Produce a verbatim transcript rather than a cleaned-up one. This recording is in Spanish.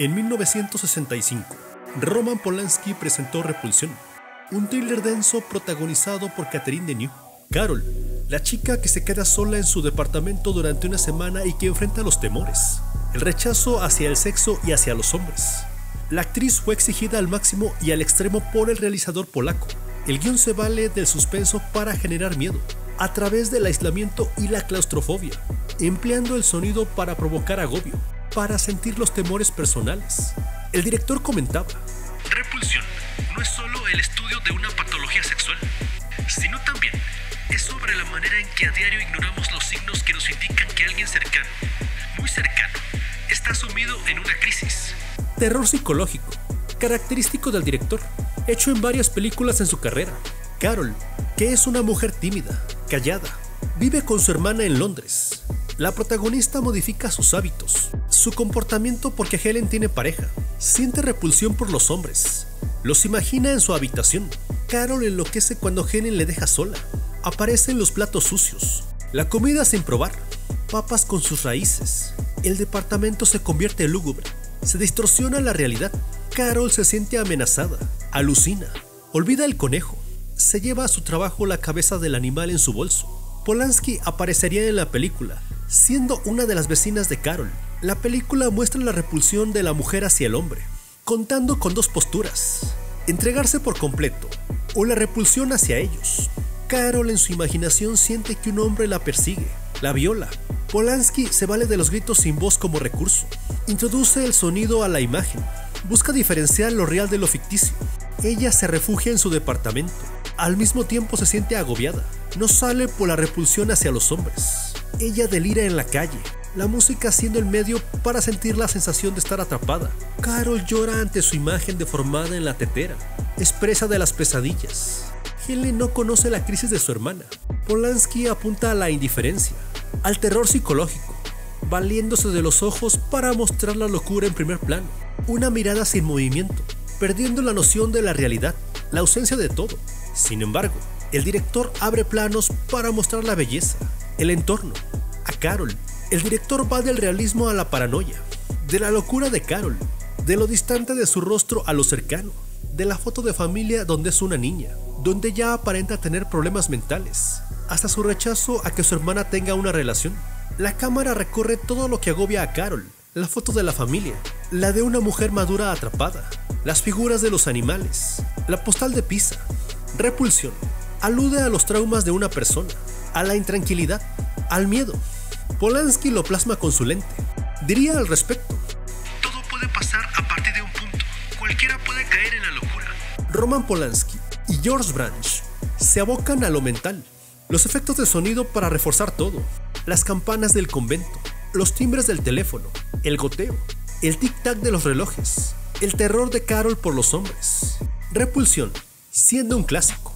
En mil novecientos sesenta y cinco, Roman Polanski presentó Repulsión, un thriller denso protagonizado por Catherine Deneuve. Carol, la chica que se queda sola en su departamento durante una semana y que enfrenta los temores, el rechazo hacia el sexo y hacia los hombres. La actriz fue exigida al máximo y al extremo por el realizador polaco. El guión se vale del suspenso para generar miedo, a través del aislamiento y la claustrofobia, empleando el sonido para provocar agobio, para sentir los temores personales. El director comentaba: Repulsión no es solo el estudio de una patología sexual, sino también es sobre la manera en que a diario ignoramos los signos que nos indican que alguien cercano, muy cercano, está sumido en una crisis. Terror psicológico, característico del director, hecho en varias películas en su carrera. Carol, que es una mujer tímida, callada, vive con su hermana en Londres. La protagonista modifica sus hábitos, su comportamiento porque Helen tiene pareja, siente repulsión por los hombres, los imagina en su habitación. Carol enloquece cuando Helen le deja sola. Aparecen los platos sucios, la comida sin probar, papas con sus raíces. El departamento se convierte en lúgubre, se distorsiona la realidad. Carol se siente amenazada, alucina, olvida el conejo, se lleva a su trabajo la cabeza del animal en su bolso. Polanski aparecería en la película, siendo una de las vecinas de Carol. La película muestra la repulsión de la mujer hacia el hombre, contando con dos posturas: entregarse por completo o la repulsión hacia ellos. Carol en su imaginación siente que un hombre la persigue, la viola. Polanski se vale de los gritos sin voz como recurso, introduce el sonido a la imagen, busca diferenciar lo real de lo ficticio. Ella se refugia en su departamento, al mismo tiempo se siente agobiada, no sale por la repulsión hacia los hombres. Ella delira en la calle, la música siendo el medio para sentir la sensación de estar atrapada. Carol llora ante su imagen deformada en la tetera, expresa de las pesadillas. Helen no conoce la crisis de su hermana. Polanski apunta a la indiferencia, al terror psicológico, valiéndose de los ojos para mostrar la locura en primer plano. Una mirada sin movimiento, perdiendo la noción de la realidad, la ausencia de todo. Sin embargo, el director abre planos para mostrar la belleza, el entorno. A Carol, el director va del realismo a la paranoia, de la locura de Carol, de lo distante de su rostro a lo cercano, de la foto de familia donde es una niña, donde ya aparenta tener problemas mentales, hasta su rechazo a que su hermana tenga una relación. La cámara recorre todo lo que agobia a Carol: la foto de la familia, la de una mujer madura atrapada, las figuras de los animales, la postal de Pisa. Repulsión alude a los traumas de una persona, a la intranquilidad, al miedo. Polanski lo plasma con su lente. Diría al respecto: todo puede pasar a partir de un punto, cualquiera puede caer en la locura. Roman Polanski y George Branch se abocan a lo mental, los efectos de sonido para reforzar todo, las campanas del convento, los timbres del teléfono, el goteo, el tic-tac de los relojes, el terror de Carol por los hombres. Repulsión, siendo un clásico.